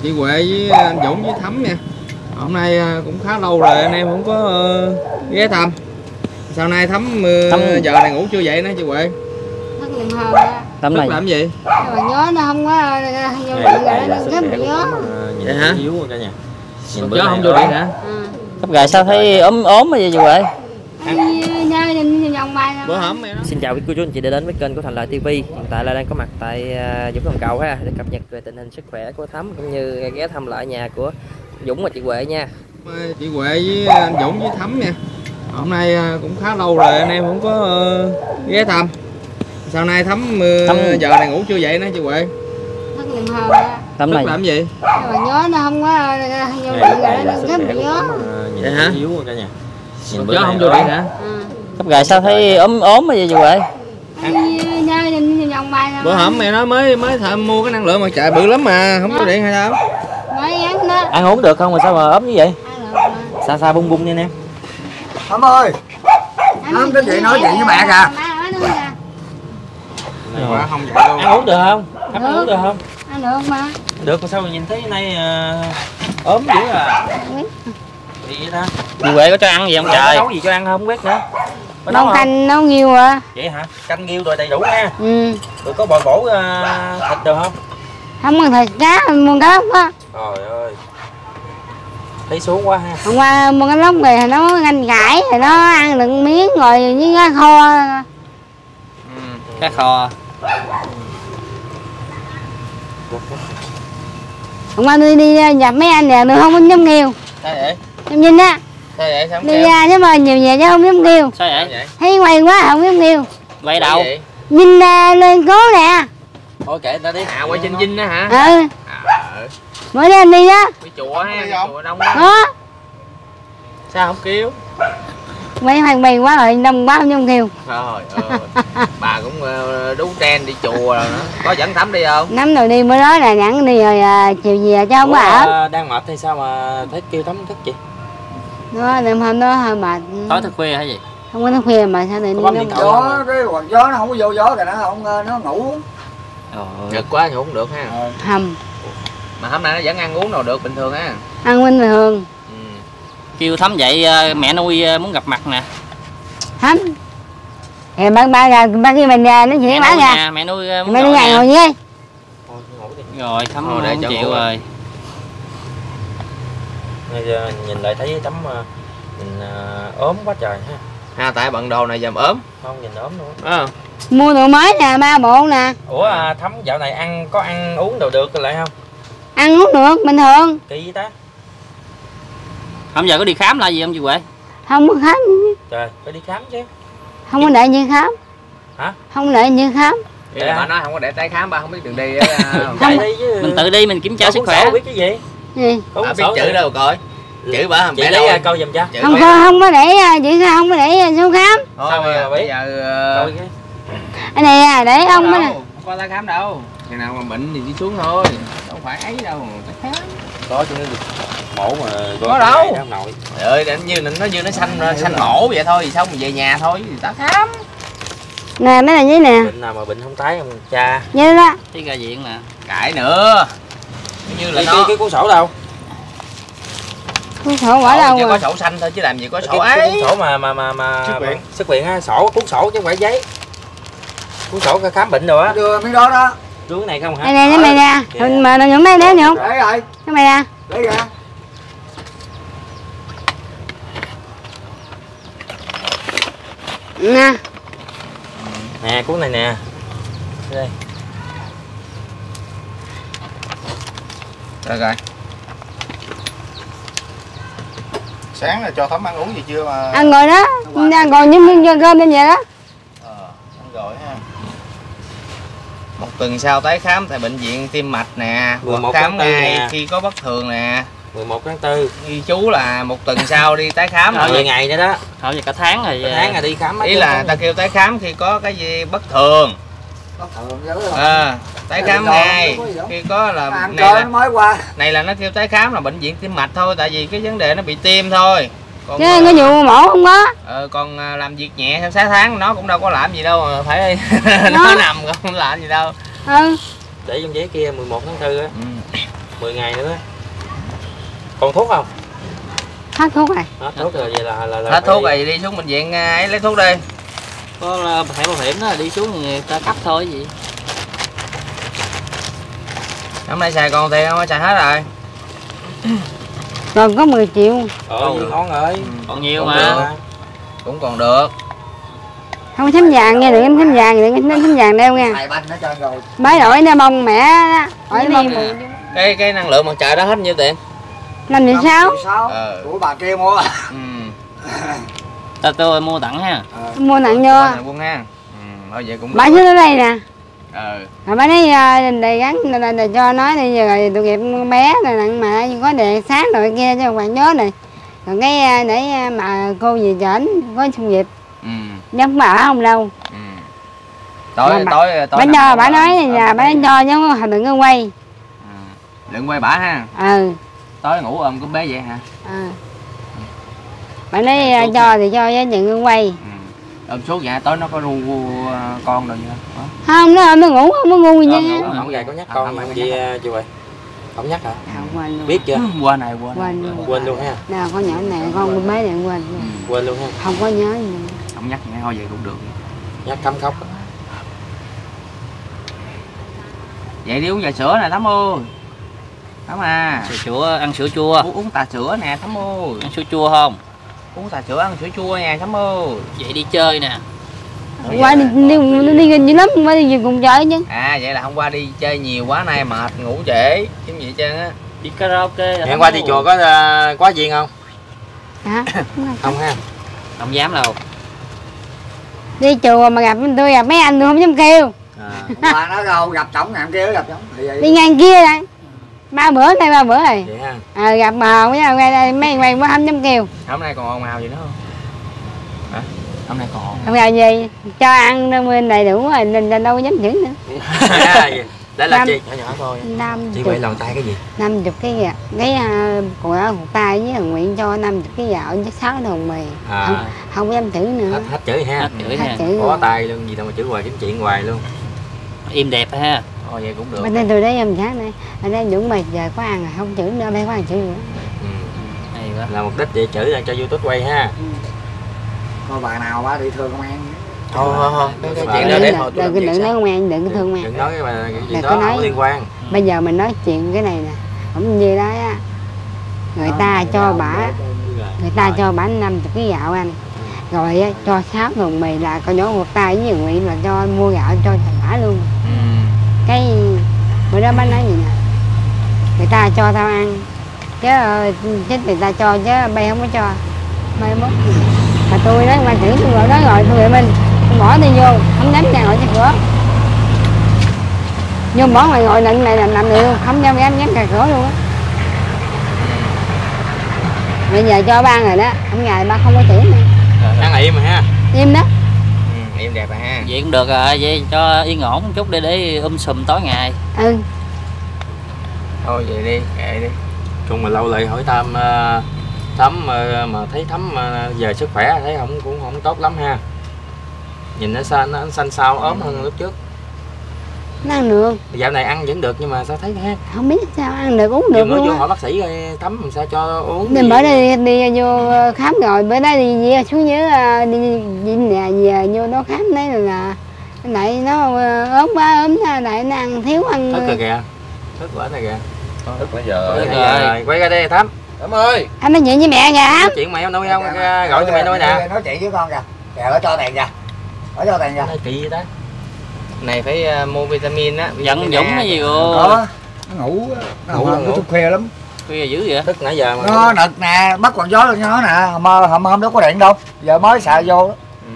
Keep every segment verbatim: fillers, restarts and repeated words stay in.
chị Huệ với anh Dũng với Thắm nha. Hôm nay cũng khá lâu rồi anh em không có ghé thăm. Sau nay Thắm, Thắm... giờ này ngủ chưa dậy nữa chị Huệ? Thức liền hơn á. Thắm này làm gì? Mà nhớ nó không có vô điện rồi nó cái bị nhớ. Vậy hả? Yếu cả nhà. Nhìn bữa không vô điện hả? Cấp gà sao thấy ốm ốm vậy chị Huệ? Bữa hổm mày đó. Xin chào quý cô chú anh chị đã đến với kênh của Thành Lợi ti vi. Hiện tại là đang có mặt tại Dũng Lòng Cầu ha, để cập nhật về tình hình sức khỏe của Thắm cũng như ghé thăm lại nhà của Dũng và chị Huệ nha. Chị Huệ với anh Dũng với Thắm nha. Hôm nay cũng khá lâu rồi anh em không có ghé thăm. Sau nay Thắm, Thắm... giờ này ngủ chưa dậy nữa chị Huệ? Thức liền hơn á. Thắm này làm gì? Mà nhớ nó không có vô điện rồi nó cái bị nhớ. Vậy hả? Yếu cả nhà. Nhìn bữa không vô điện hả? Cấp gà sao thấy ốm ốm vậy chị Huệ? Bữa hổm mày nói mới mới thợ mua cái năng lượng mặt trời bự lắm mà không có điện hay sao? Ăn uống được không mà sao mà ốm như vậy? Xa xa bung bung nha anh em. Thắm ơi, Thắm cái chị nói chuyện với mẹ kìa. Quá không vậy luôn. Ăn uống được không? Thắm ăn uống được không? Ăn được mà. Được mà sao mà nhìn thấy nay uh, ốm dữ à? Gì vậy ta? Chị Huệ có cho ăn gì không trời? Nấu gì cho ăn không, không biết nữa. Có nấu canh nấu nghiêu à. Vậy hả? Canh nghiêu rồi đầy đủ nha. Ừ. Rồi có bò bổ uh, thịt được không? Không ăn thịt cá, mua cá lóc á. Trời ơi. Thấy xuống quá ha. Hôm qua mua cá lóc rồi nó canh cải rồi nó ăn được miếng rồi với cá kho. Ừ, cá kho. Hôm qua tôi đi nhập mấy anh nè, tôi không có giống nghêu. Sao vậy? Em nhìn á. Sao vậy? Sao không đi ra chứ mà nhiều nhà chứ không giống nghêu. Sao vậy? Thấy quay quá không giống nghêu. Quay đâu? Nhìn uh, lên cố nè. Thôi kệ ta đi. À quay trên Vinh đó hả? Ừ. À, mới đi anh đi đó. Đi chùa ha, chùa đông quá. Đó. Sao không kêu? Mấy hoàng bì quá rồi, đông quá không giống nghêu. Trời ơi. Bà cũng uh, đú trend đi chùa rồi nữa. Có dẫn Thắm đi không? Năm rồi đi mới nói là nhẵn đi rồi uh, chiều về cho không có ở. Đang mệt hay sao mà thấy kêu Thắm thức chị? Đó, đêm hôm đó hơi mệt. Tối thức khuya hay gì? Không có thức khuya mà sao tự nhiên nó gió, cái quần gió nó không có vô gió kìa, nó không nó ngủ. Giật quá thì không được ha. Ừ. Hầm. Mà hôm nay nó vẫn ăn uống nào được bình thường á. Ăn bình thường. Ừ. Kêu Thắm vậy mẹ nuôi muốn gặp mặt nè. Thắm. Thì ba ba ra ba kia mình ra nó chỉ bán ra. Mẹ nuôi muốn mẹ nuôi nhà ngồi với. Rồi Thắm không chịu rồi. Nhìn lại thấy Thắm nhìn uh, ốm quá trời ha. Ha, tại bận đồ này dầm ốm. Không nhìn ốm nữa. À. Mua đồ mới nè, ba bộ nè. Ủa à, Thắm dạo này ăn có ăn uống đồ được lại không? Ăn uống được bình thường. Kỳ vậy ta? Hôm giờ có đi khám là gì không chị Huệ? Không có khám. Trời, phải đi khám chứ. Không có để như khám. Hả? Không để như khám. Vậy bà nói không có để tái khám, ba không biết đường đi. Không đi chứ. Mình tự đi mình kiểm tra sức khỏe. Biết cái gì? Gì? Bà biết chữ đâu coi. Chữ bà chị lấy câu giùm cho. Không có không có để chị không có để số khám. Sao bây, bây giờ cái này à, để ông á nè. Không có tái khám đâu. Ngày nào mà bệnh thì đi xuống thôi. Đâu phải ấy đâu tái khám. Có chứ mổ mà có đâu. Trời ơi, như nó như nó xanh xanh mổ vậy thôi, xong mình về nhà thôi thì tái khám. Nè mấy này với nè. Bệnh nào mà bệnh không tái không cha. Như đó. Thấy ra viện nè. Cãi nữa. Như là cái, nó cái, cái cuốn sổ đâu? Cuốn sổ quả đâu mà. mà. Có sổ xanh thôi chứ làm gì có sổ cái, ấy. Cuốn sổ mà mà mà mà xuất viện. Xuất viện á, sổ cuốn sổ chứ không phải giấy. Cuốn sổ khám bệnh rồi á. Đưa miếng đó đó. Đưa cái này không hả? Đây nè, cái mày ra. Mà nó những mấy đéo nhung. Để rồi. Cái mày ra. Lấy ra. Nè. Nè cuốn này nè. Đây. Rồi rồi. Sáng là cho Thắm ăn uống gì chưa mà. Ăn rồi đó. Đang còn những miếng cơm bên vậy đó. Ờ, ăn rồi ha. Một tuần sau tái khám tại bệnh viện tim mạch nè, hoặc khám ngay khi có bất thường nè. mười một tháng tư. Ghi chú là một tuần sau đi tái khám. Thôi về ngày nữa đó. Thôi về cả tháng rồi. Cả tháng là đi khám. Ý là ta kêu tái khám khi có cái gì bất thường. Bất thường à, tái khám ngay khi có là ăn này là mới qua. Này là nó kêu tái khám là bệnh viện tim mạch thôi, tại vì cái vấn đề nó bị tim thôi. Còn chứ có vụ mổ không có. Ờ, còn làm việc nhẹ theo sáu tháng nó cũng đâu có làm gì đâu mà phải nó nằm không làm gì đâu. Ừ. Để trong giấy kia mười một tháng tư á. Ừ. mười ngày nữa đó. Còn thuốc không? Hết thuốc rồi. Hết thuốc rồi, vậy là là, là hết thuốc đi. rồi đi xuống bệnh viện ấy lấy thuốc đi. Có thẻ bảo hiểm đó, đi xuống người ta cấp thôi gì. Hôm nay xài còn tiền không? Xài hết rồi. Còn có mười triệu. Ờ, ngon rồi. Còn nhiều mà. Được. Cũng còn được. Không thấm vàng nghe, đừng có thấm vàng, đừng có thấm vàng đeo nha. Xài banh hết trơn rồi. Mới đổi nè mong mẹ đó. Hỏi đi Cái cái năng lượng mặt trời đó hết nhiêu tiền? năm triệu sáu. sáu. Ờ. Của bà kia mua. Ừ. Ta tôi mua tặng ha. Mua nặng vô. Này quân ha. Ừ, thôi vậy cũng Bà được. xuống tới đây nè. Ờ. Rồi bà nói đầy gắn là, là cho nói đi rồi tội nghiệp con bé này nặng mà có đèn sáng rồi kia cho bạn nhớ này. Rồi cái để mà cô gì chảnh có xong dịp. Ừ. Nhắm mà ở không lâu. Ừ. Tối Bà- tối tối. Bà nằm cho ngủ bà ở- nói ở là bà phòng cho chứ đừng có quay. Ừ. Đừng quay bả ha. Ừ. Tối ngủ ôm con bé vậy hả? Ừ. Bà nói À, tốt cho thì cho chứ đừng có quay. Ừ. Ôm suốt vậy tối nó có ru uh, con rồi vậy hả? Không, nó nó ngủ không có ngu gì chứ. Không, không, có nhắc con không gì chị ơi. Không nhắc hả? Không quên luôn. Biết chưa? Quên này quên. Quên luôn. Quên luôn ha. Nào con nhỏ này con con bé này quên luôn. Quên luôn ha. Không có nhớ gì. Không nhắc nghe thôi vậy cũng được. Nhắc cấm khóc. Vậy đi uống trà sữa nè Thắm ơi. Thắm à. Sữa chua, ăn sữa chua. Uống, uống trà sữa nè Thắm ơi. Ăn sữa chua không? Uống trà sữa ăn sữa chua nha Thắm ơi. Vậy đi chơi nè. Qua đi đi đi gần dữ lắm, qua đi cùng chơi chứ. À vậy là hôm qua đi chơi nhiều quá nay mệt ngủ trễ chứ gì hết trơn á. Đi karaoke. Hẹn qua đi chùa có uh, quá duyên không? Hả? Không ha. Không dám đâu. Đi chùa mà gặp tôi gặp mấy anh tôi không dám kêu. À. Bà nó đâu gặp chổng ngàn kia gặp chổng. Thì vậy. Đi ngang kia đây. Ba bữa nay ba bữa rồi. Vậy ha. À, gặp mà mấy quay đây mấy quay quá không dám kêu. Hôm nay còn ồn ào gì nữa không? Hả? Hôm nay còn ồn. Không là gì cho ăn nó bên đầy đủ rồi nên là đâu có dám chữ nữa. Đấy là Năm- chị nhỏ nhỏ thôi. Năm Chị chục quay lòng tay cái gì? năm chục cái gạo cái uh, của hột tay với thằng Nguyện cho năm chục cái gạo với sáu thùng mì. À. Không, không dám chữ nữa. Hết, hết chữ ha. Hết chửi Hết ha. chữ Có rồi. tay luôn gì đâu mà chữ hoài kiếm chuyện hoài luôn. Im đẹp ha. Thôi vậy cũng được. Bên đây từ đấy em sáng đây ở đây Dũng mày giờ có ăn rồi không chữ nữa đây có ăn chữ nữa. Ừ. Hay quá. Là mục đích để chữ ra cho YouTube quay ha. Coi bà nào bà đi thương công an. Thôi thôi thôi. Cái, cái chuyện đó Đừng để đừng hồi tôi làm đừng việc đừng nói sau. công an đừng có thương công an. Đừng nói cái, bà, cái gì Đừng đó có không nói. có liên quan. Bây giờ mình nói chuyện cái này nè không như đó á người ta cho bả người ta cho bả năm chục cái gạo anh rồi á, cho sáu thùng mì là con nhỏ một tay với thằng Nguyện là cho mua gạo cho bả luôn. Ừ. Cái bữa đó bác nói gì nè người ta cho tao ăn chứ ờ, chứ người ta cho chứ bay không có cho bay mất mà tôi nói mà chữ tôi gọi đó rồi tôi về mình tôi bỏ đi vô không dám ra ngồi trên cửa vô bỏ ngoài ngồi nặng này làm làm được không dám dám dám cài cửa luôn á. Bây giờ cho ba rồi đó không ngày ba không có chữ nữa Ăn im mà ha. im đó. Ừ, em đẹp rồi ha. Vậy cũng được rồi, vậy cho yên ổn một chút để để um sùm tối ngày. Ừ Thôi vậy đi, kệ đi. Chung mà lâu lại hỏi thăm uh, Thắm uh, mà thấy Thắm uh, giờ sức khỏe thấy không cũng không tốt lắm ha. Nhìn nó xanh nó xanh xao ốm hơn lúc trước. nó ăn được Dạo này ăn vẫn được nhưng mà sao thấy ha. không biết sao ăn được uống được Nhưng mới luôn vô á. hỏi bác sĩ coi Thắm làm sao cho uống. Nên gì. bữa đi đi vô khám rồi bữa đó đi, đi xuống dưới ờ, đi đi nhà về vô đó khám đấy rồi là lại nó ờ, ốm quá ốm ra lại nó ăn thiếu ăn Thức rồi kìa. Thức bữa này kìa. Thức bây giờ. Thức rồi. Quay ra đây Thắm. Thắm ơi. anh nói chuyện với mẹ kìa. Nói chuyện mẹ không nói không gọi cho mẹ nói nè. Nói chuyện với con kìa. Kìa ở cho tiền kìa. Ở cho tiền kìa. Nói kỳ vậy ta. Này phải uh, mua vitamin á. Giận vitamin Dũng A. cái gì rồi. Đó. Nó ngủ nó Ngủ ngủ là nó ngủ. thức khuya lắm. Khuya dữ vậy. Thức nãy giờ mà. Nó nực nè, bắt còn gió lên nó nè, hôm hôm hôm đó có điện đâu. Giờ mới xài vô. Ừ.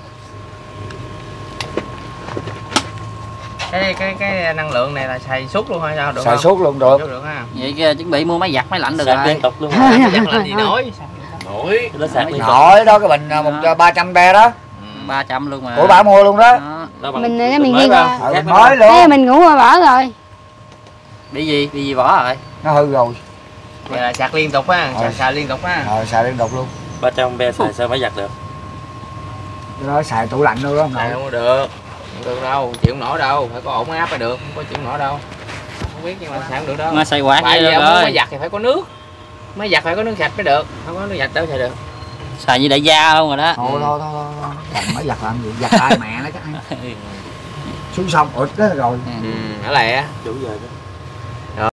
Cái cái cái năng lượng này là xài suốt luôn hay sao được Xài không? suốt luôn được. Suốt được ha. Vậy kia, chuẩn bị mua máy giặt máy lạnh được Sạc rồi. liên tục luôn. Chắc là gì nổi. Nổi. Nó sạc liên tục. Nổi đó cái bình à, một ba trăm be đó. ba trăm luôn mà. Của bà mua luôn đó. Đó. Đó bằng- Mình nó mình mới ghi vào. coi Ừ, Khác mới thế luôn. mình ngủ qua bỏ rồi Bị gì? Bị gì bỏ rồi? Nó hư rồi. Vậy là sạc liên tục á, Ờ. sạc, sạc liên tục á. Rồi xài liên tục luôn. ba trăm be xài sao phải giặt được. Cái đó xài tủ lạnh luôn đó. Này không có được. Không được đâu, chịu không nổi đâu, phải có ổn áp mới được, không có chịu không nổi đâu. biết nhưng mà xài không được đâu. Mà xài quạt Tại vậy vì được ông muốn rồi. máy giặt thì phải có nước. Máy giặt phải có nước sạch mới được, không có nước sạch đâu xài được. Xài như đại gia luôn rồi đó. Thôi thôi thôi thôi. Còn mới giặt làm gì? Giặt ai mẹ nó chắc. Xuống sông ụt đó rồi. Ừ, ở lại á. Chủ giờ đó.